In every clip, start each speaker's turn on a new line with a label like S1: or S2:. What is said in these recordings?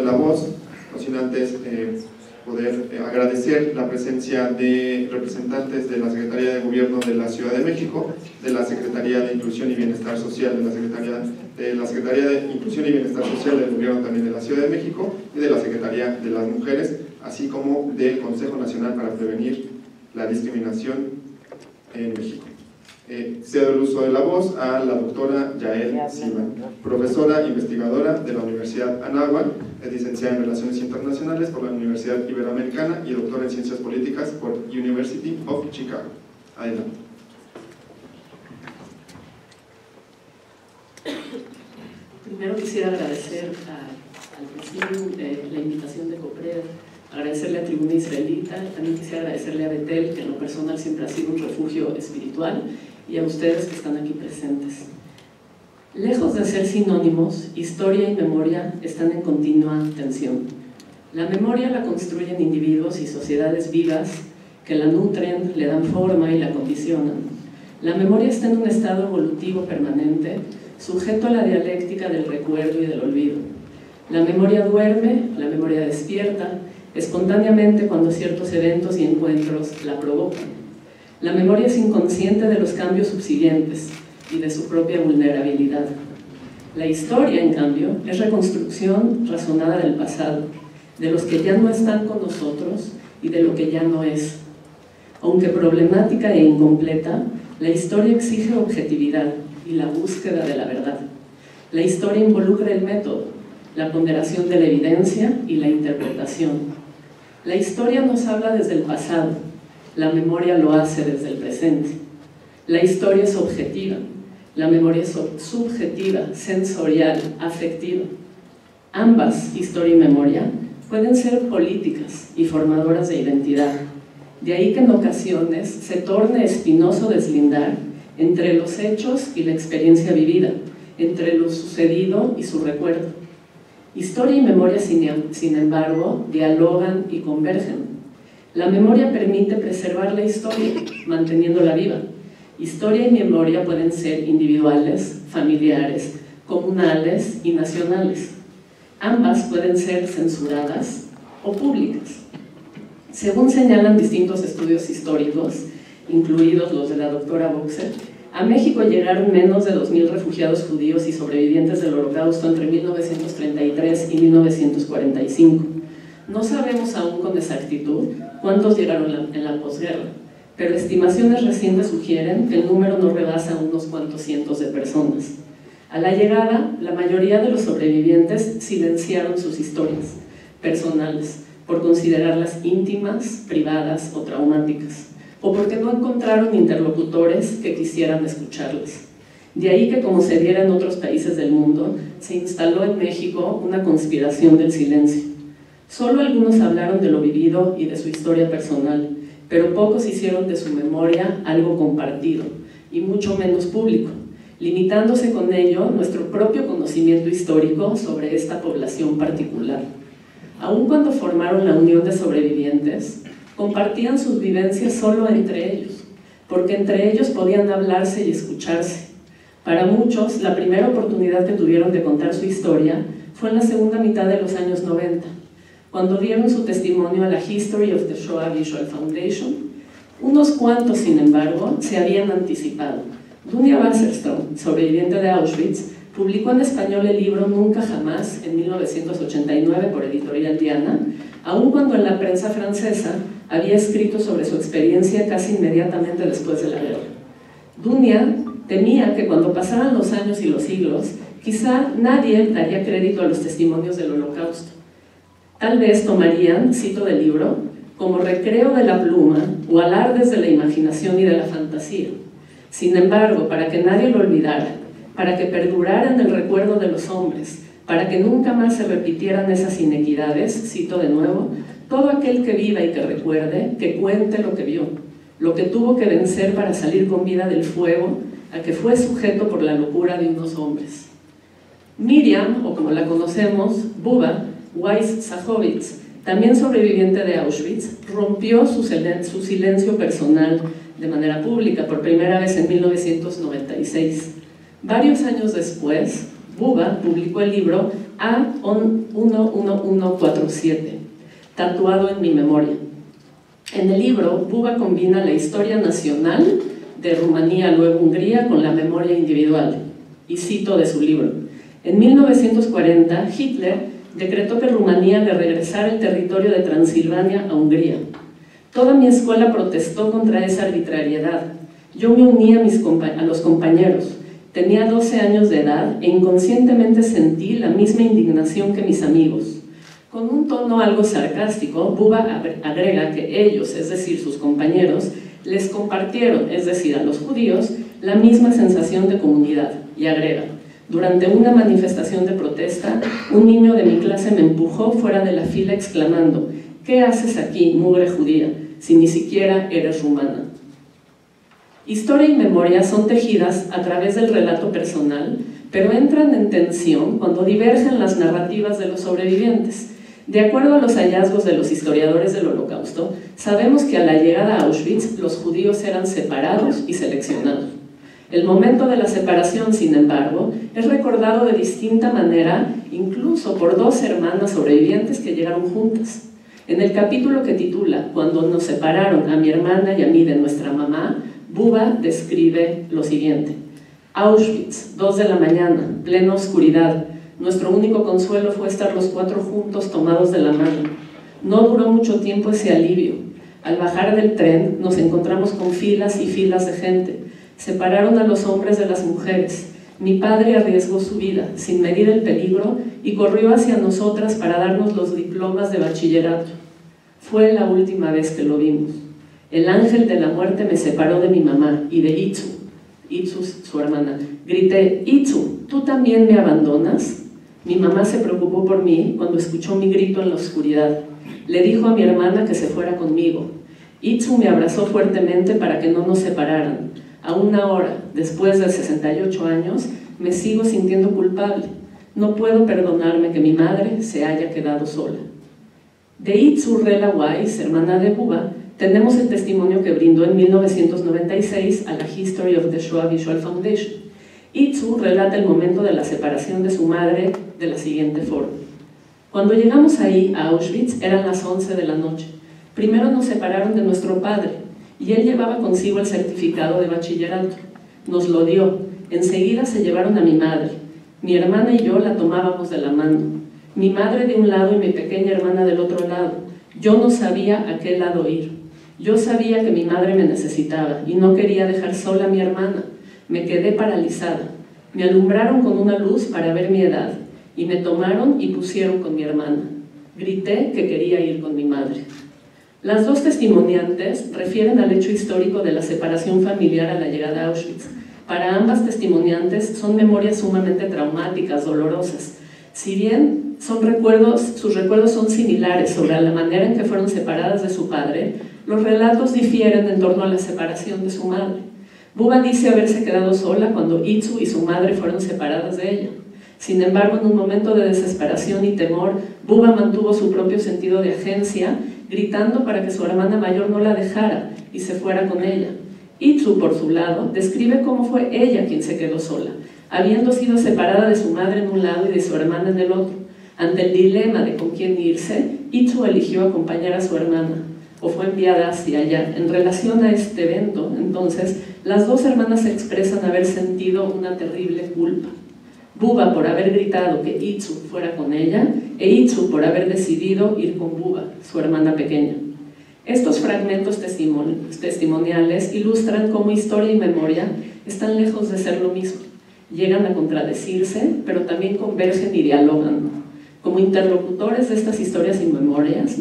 S1: la voz, no sin antes poder agradecer la presencia de representantes de la Secretaría de Gobierno de la Ciudad de México, de la Secretaría de Inclusión y Bienestar Social, de la Secretaría de Inclusión y Bienestar Social del Gobierno también de la Ciudad de México y de la Secretaría de las Mujeres, así como del Consejo Nacional para Prevenir la Discriminación en México. Cedo el uso de la voz a la doctora Yael Silva, profesora investigadora de la Universidad Anáhuac, es licenciada en Relaciones Internacionales por la Universidad Iberoamericana y doctora en Ciencias Políticas por University of Chicago. Adelante.
S2: Primero quisiera agradecer al presidente la invitación de COPRED, agradecerle a Tribuna Israelita, también quisiera agradecerle a Betel, que en lo personal siempre ha sido un refugio espiritual, y a ustedes que están aquí presentes. Lejos de ser sinónimos, historia y memoria están en continua tensión. La memoria la construyen individuos y sociedades vivas que la nutren, le dan forma y la condicionan. La memoria está en un estado evolutivo permanente, sujeto a la dialéctica del recuerdo y del olvido. La memoria duerme, la memoria despierta, espontáneamente cuando ciertos eventos y encuentros la provocan. La memoria es inconsciente de los cambios subsiguientes y de su propia vulnerabilidad. La historia, en cambio, es reconstrucción razonada del pasado, de los que ya no están con nosotros y de lo que ya no es. Aunque problemática e incompleta, la historia exige objetividad y la búsqueda de la verdad. La historia involucra el método, la ponderación de la evidencia y la interpretación. La historia nos habla desde el pasado, la memoria lo hace desde el presente. La historia es objetiva, la memoria es subjetiva, sensorial, afectiva. Ambas, historia y memoria, pueden ser políticas y formadoras de identidad. De ahí que en ocasiones se torne espinoso deslindar entre los hechos y la experiencia vivida, entre lo sucedido y su recuerdo. Historia y memoria, sin embargo, dialogan y convergen. La memoria permite preservar la historia, manteniéndola viva. Historia y memoria pueden ser individuales, familiares, comunales y nacionales. Ambas pueden ser censuradas o públicas. Según señalan distintos estudios históricos, incluidos los de la doctora Boxer, a México llegaron menos de 2.000 refugiados judíos y sobrevivientes del Holocausto entre 1933 y 1945. No sabemos aún con exactitud cuántos llegaron en la posguerra, pero estimaciones recientes sugieren que el número no rebasa unos cuantos cientos de personas. A la llegada, la mayoría de los sobrevivientes silenciaron sus historias personales por considerarlas íntimas, privadas o traumáticas, o porque no encontraron interlocutores que quisieran escucharlas. De ahí que, como se diera en otros países del mundo, se instaló en México una conspiración del silencio. Solo algunos hablaron de lo vivido y de su historia personal, pero pocos hicieron de su memoria algo compartido, y mucho menos público, limitándose con ello nuestro propio conocimiento histórico sobre esta población particular. Aun cuando formaron la Unión de Sobrevivientes, compartían sus vivencias solo entre ellos, porque entre ellos podían hablarse y escucharse. Para muchos, la primera oportunidad que tuvieron de contar su historia fue en la segunda mitad de los años 90, cuando dieron su testimonio a la History of the Shoah Visual Foundation. Unos cuantos, sin embargo, se habían anticipado. Dunia Wasserstrom, sobreviviente de Auschwitz, publicó en español el libro Nunca Jamás en 1989 por Editorial Diana, aun cuando en la prensa francesa había escrito sobre su experiencia casi inmediatamente después de la guerra. Dunia temía que cuando pasaran los años y los siglos, quizá nadie daría crédito a los testimonios del Holocausto. Tal vez tomarían, cito del libro, como recreo de la pluma o alardes de la imaginación y de la fantasía. Sin embargo, para que nadie lo olvidara, para que perdurara en el recuerdo de los hombres, para que nunca más se repitieran esas inequidades, cito de nuevo, todo aquel que viva y que recuerde, que cuente lo que vio, lo que tuvo que vencer para salir con vida del fuego a que fue sujeto por la locura de unos hombres. Miriam, o como la conocemos, Buba Weiss-Zachowicz, también sobreviviente de Auschwitz, rompió su silencio personal de manera pública por primera vez en 1996. Varios años después, Buba publicó el libro A11147, tatuado en mi memoria. En el libro, Buba combina la historia nacional de Rumanía, luego Hungría, con la memoria individual. Y cito de su libro: en 1940, Hitler decretó que Rumanía le regresara el territorio de Transilvania a Hungría. Toda mi escuela protestó contra esa arbitrariedad. Yo me uní a los compañeros. Tenía 12 años de edad e inconscientemente sentí la misma indignación que mis amigos. Con un tono algo sarcástico, Buba agrega que ellos, es decir, sus compañeros, les compartieron, es decir, a los judíos, la misma sensación de comunidad. Y agrega: durante una manifestación de protesta, un niño de mi clase me empujó fuera de la fila exclamando: ¿qué haces aquí, mugre judía, si ni siquiera eres rumana? Historia y memoria son tejidas a través del relato personal, pero entran en tensión cuando divergen las narrativas de los sobrevivientes. De acuerdo a los hallazgos de los historiadores del Holocausto, sabemos que a la llegada a Auschwitz los judíos eran separados y seleccionados. El momento de la separación, sin embargo, es recordado de distinta manera, incluso por dos hermanas sobrevivientes que llegaron juntas. En el capítulo que titula «Cuando nos separaron a mi hermana y a mí de nuestra mamá», Buba describe lo siguiente: Auschwitz, 2 de la mañana, plena oscuridad. Nuestro único consuelo fue estar los 4 juntos tomados de la mano. No duró mucho tiempo ese alivio. Al bajar del tren nos encontramos con filas y filas de gente. Separaron a los hombres de las mujeres. Mi padre arriesgó su vida, sin medir el peligro, y corrió hacia nosotras para darnos los diplomas de bachillerato. Fue la última vez que lo vimos. El ángel de la muerte me separó de mi mamá y de Itzu, su hermana. Grité: Itzu, ¿tú también me abandonas? Mi mamá se preocupó por mí cuando escuchó mi grito en la oscuridad. Le dijo a mi hermana que se fuera conmigo. Itzu me abrazó fuertemente para que no nos separaran. Aún ahora, después de 68 años, me sigo sintiendo culpable. No puedo perdonarme que mi madre se haya quedado sola. De Itzu Rela Weiss, hermana de Buba, tenemos el testimonio que brindó en 1996 a la History of the Shoah Visual Foundation. Itzu relata el momento de la separación de su madre de la siguiente forma: cuando llegamos ahí, a Auschwitz, eran las 11 de la noche. Primero nos separaron de nuestro padre, y él llevaba consigo el certificado de bachillerato. Nos lo dio. Enseguida se llevaron a mi madre. Mi hermana y yo la tomábamos de la mano. Mi madre de un lado y mi pequeña hermana del otro lado. Yo no sabía a qué lado ir. Yo sabía que mi madre me necesitaba y no quería dejar sola a mi hermana. Me quedé paralizada. Me alumbraron con una luz para ver mi edad y me tomaron y pusieron con mi hermana. Grité que quería ir con mi madre. Las dos testimoniantes refieren al hecho histórico de la separación familiar a la llegada a Auschwitz. Para ambas testimoniantes son memorias sumamente traumáticas, dolorosas. Si bien sus recuerdos son similares sobre la manera en que fueron separadas de su padre, los relatos difieren en torno a la separación de su madre. Buba dice haberse quedado sola cuando Itzu y su madre fueron separadas de ella. Sin embargo, en un momento de desesperación y temor, Buba mantuvo su propio sentido de agencia, gritando para que su hermana mayor no la dejara y se fuera con ella. Itzu, por su lado, describe cómo fue ella quien se quedó sola, habiendo sido separada de su madre en un lado y de su hermana en el otro. Ante el dilema de con quién irse, Itzu eligió acompañar a su hermana, o fue enviada hacia allá. En relación a este evento, entonces, las dos hermanas expresan haber sentido una terrible culpa. Buba por haber gritado que Itzu fuera con ella, e Itzu por haber decidido ir con Buba, su hermana pequeña. Estos fragmentos testimoniales ilustran cómo historia y memoria están lejos de ser lo mismo. Llegan a contradecirse, pero también convergen y dialogan. Como interlocutores de estas historias y memorias,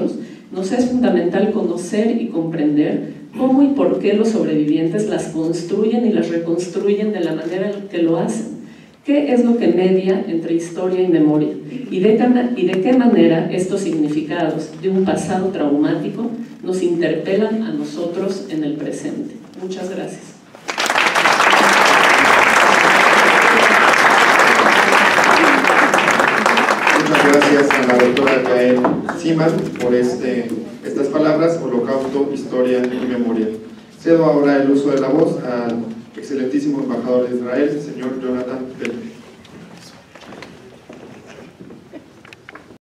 S2: nos es fundamental conocer y comprender cómo y por qué los sobrevivientes las construyen y las reconstruyen de la manera en que lo hacen. ¿Qué es lo que media entre historia y memoria? ¿Y de qué manera estos significados de un pasado traumático nos interpelan a nosotros en el presente? Muchas gracias.
S1: Muchas gracias a la doctora Yael Siman por estas palabras: Holocausto, Historia y Memoria. Cedo ahora el uso de la voz al excelentísimo embajador de Israel, señor Jonathan Bell.